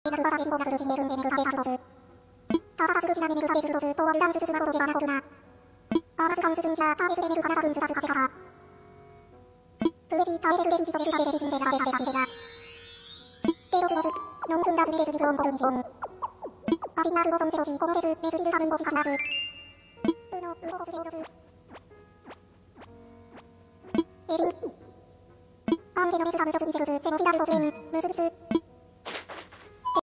ナグバサゲジコナグルジンゲルンデネグサベサルロズ。タササスグジナメネグサベズルロズ。トワルダンズズズナゴロジバナコグナ。アーマズカンズズンジャーターベズレネグカナサグンズザズカセカラ。プレジタエレルレジジソベルサベレジジンデナベサベサシデナ。ペロズノズ。ノンクンダズミレズリクロンコルミジョン。アビンナールゴソンゼロジコノレズネズリルカムイボシカシナズ。ウノウゴゴズジオロズ。エリン。アンゲノレズガムジョズリゼロズゼノフィラルゴズレンムズブス。